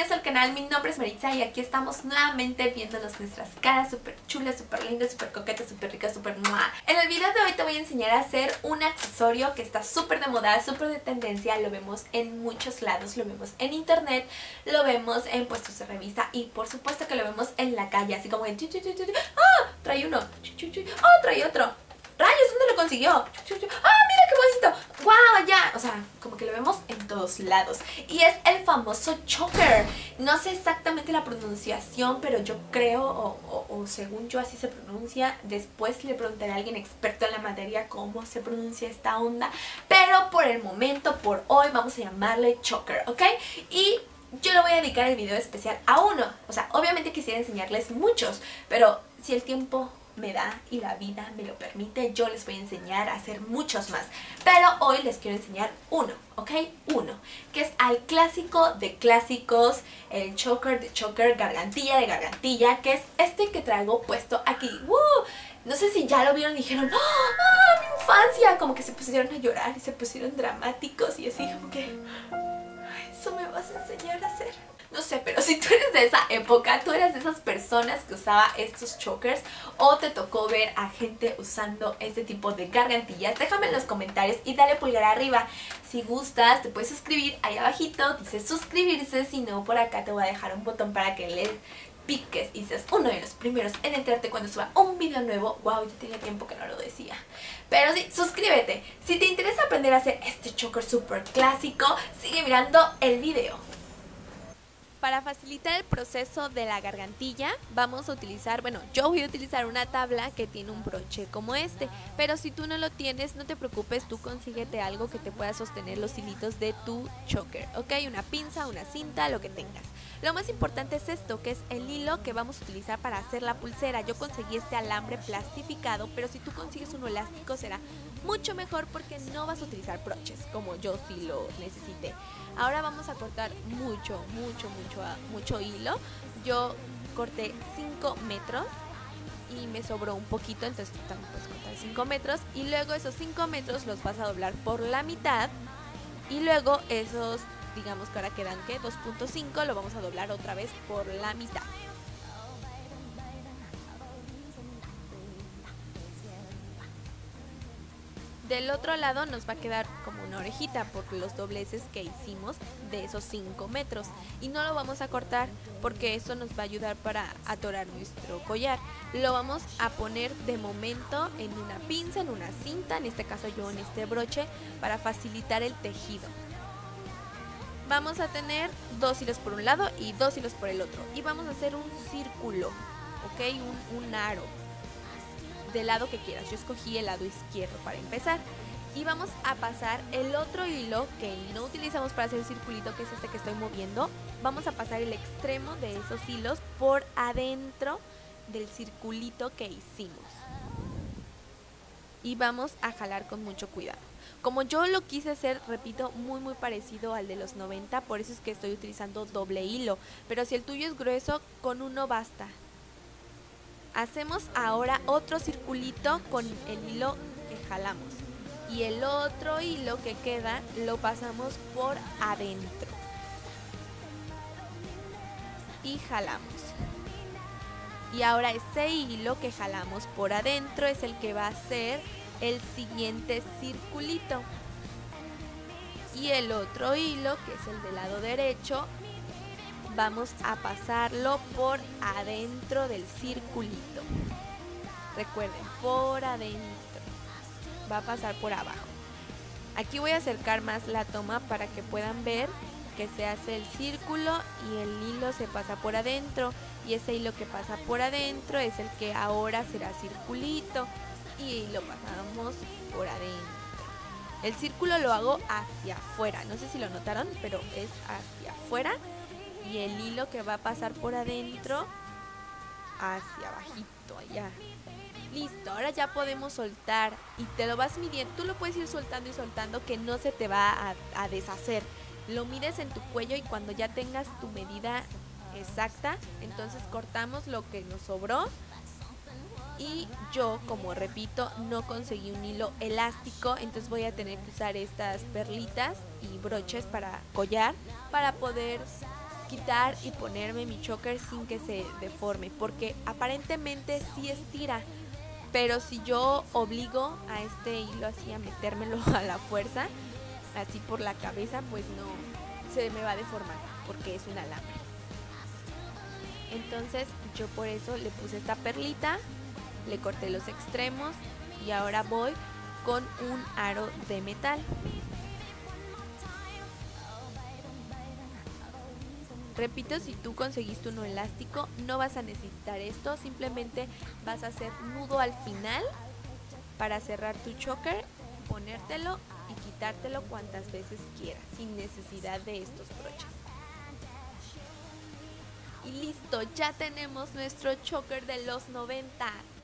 bienvenidos al canal, mi nombre es Maritza y aquí estamos nuevamente viéndonos nuestras caras súper chulas, súper lindas, súper coquetas, súper ricas, súper ¡mua! En el video de hoy te voy a enseñar a hacer un accesorio que está súper de moda, súper de tendencia, lo vemos en muchos lados, lo vemos en internet, lo vemos en puestos de revista y por supuesto que lo vemos en la calle, así como en ¡ah! Trae uno, ¡oh! Trae otro. ¡Rayos! ¿Dónde lo consiguió? ¡Ah! ¡Mira qué bonito! ¡Guau! Ya, o sea, como que lo vemos en todos lados. Y es el famoso choker. No sé exactamente la pronunciación, pero yo creo, o según yo así se pronuncia. Después le preguntaré a alguien experto en la materia cómo se pronuncia esta onda. Pero por el momento, por hoy, vamos a llamarle choker, ¿ok? Y yo le voy a dedicar el video especial a uno. O sea, obviamente quisiera enseñarles muchos, pero si el tiempo me da y la vida me lo permite, yo les voy a enseñar a hacer muchos más. Pero hoy les quiero enseñar uno, ¿ok? Uno, que es al clásico de clásicos, el choker de choker, gargantilla de gargantilla, que es este que traigo puesto aquí. No sé si ya lo vieron y dijeron, ¡ah, mi infancia! Como que se pusieron a llorar y se pusieron dramáticos y así como que, ¿eso me vas a enseñar a hacer? No sé, pero si tú eres de esa época, tú eres de esas personas que usaba estos chokers o te tocó ver a gente usando este tipo de gargantillas, déjame en los comentarios y dale pulgar arriba. Si gustas, te puedes suscribir ahí abajito, dice suscribirse, si no por acá te voy a dejar un botón para que le piques y seas uno de los primeros en enterarte cuando suba un video nuevo. Wow, ya tenía tiempo que no lo decía. Pero sí, suscríbete. Si te interesa aprender a hacer este choker súper clásico, sigue mirando el video. Para facilitar el proceso de la gargantilla vamos a utilizar, bueno, yo voy a utilizar una tabla que tiene un broche como este, pero si tú no lo tienes, no te preocupes, tú consíguete algo que te pueda sostener los hilitos de tu choker, ¿ok? Una pinza, una cinta, lo que tengas. Lo más importante es esto, que es el hilo que vamos a utilizar para hacer la pulsera. Yo conseguí este alambre plastificado, pero si tú consigues uno elástico será mucho mejor porque no vas a utilizar broches, como yo sí lo necesité. Ahora vamos a cortar mucho hilo. Yo corté 5 metros y me sobró un poquito, entonces tú también puedes cortar 5 metros. Y luego esos 5 metros los vas a doblar por la mitad y luego esos, digamos que ahora quedan, ¿qué? 2.5 lo vamos a doblar otra vez por la mitad. Del otro lado nos va a quedar como una orejita por los dobleces que hicimos de esos 5 metros. Y no lo vamos a cortar porque eso nos va a ayudar para atorar nuestro collar. Lo vamos a poner de momento en una pinza, en una cinta, en este caso yo en este broche, para facilitar el tejido. Vamos a tener 2 hilos por un lado y 2 hilos por el otro. Y vamos a hacer un círculo, ¿ok? Un aro. Del lado que quieras, yo escogí el lado izquierdo para empezar y vamos a pasar el otro hilo que no utilizamos para hacer el circulito, que es este que estoy moviendo. Vamos a pasar el extremo de esos hilos por adentro del circulito que hicimos y vamos a jalar con mucho cuidado. Como yo lo quise hacer, repito, muy parecido al de los 90, por eso es que estoy utilizando doble hilo, pero si el tuyo es grueso, con uno basta. Hacemos ahora otro circulito con el hilo que jalamos y el otro hilo que queda lo pasamos por adentro y jalamos. Y ahora ese hilo que jalamos por adentro es el que va a hacer el siguiente circulito. Y el otro hilo, que es el del lado derecho, vamos a pasarlo por adentro del circulito. Recuerden, por adentro. Va a pasar por abajo. Aquí voy a acercar más la toma para que puedan ver que se hace el círculo y el hilo se pasa por adentro. Y ese hilo que pasa por adentro es el que ahora será circulito. Y lo pasamos por adentro. El círculo lo hago hacia afuera. No sé si lo notaron, pero es hacia afuera. Y el hilo que va a pasar por adentro hacia abajito, allá. Listo, ahora ya podemos soltar y te lo vas midiendo. Tú lo puedes ir soltando y soltando que no se te va a deshacer. Lo mides en tu cuello y cuando ya tengas tu medida exacta, entonces cortamos lo que nos sobró. Y yo, como repito, no conseguí un hilo elástico, entonces voy a tener que usar estas perlitas y broches para collar para poder quitar y ponerme mi choker sin que se deforme, porque aparentemente sí estira, pero si yo obligo a este hilo así a metérmelo a la fuerza, así por la cabeza, pues no, se me va a deformar porque es un alambre. Entonces yo por eso le puse esta perlita, le corté los extremos y ahora voy con un aro de metal. Repito, si tú conseguiste uno elástico, no vas a necesitar esto, simplemente vas a hacer nudo al final para cerrar tu choker, ponértelo y quitártelo cuantas veces quieras, sin necesidad de estos broches. Y listo, ya tenemos nuestro choker de los 90.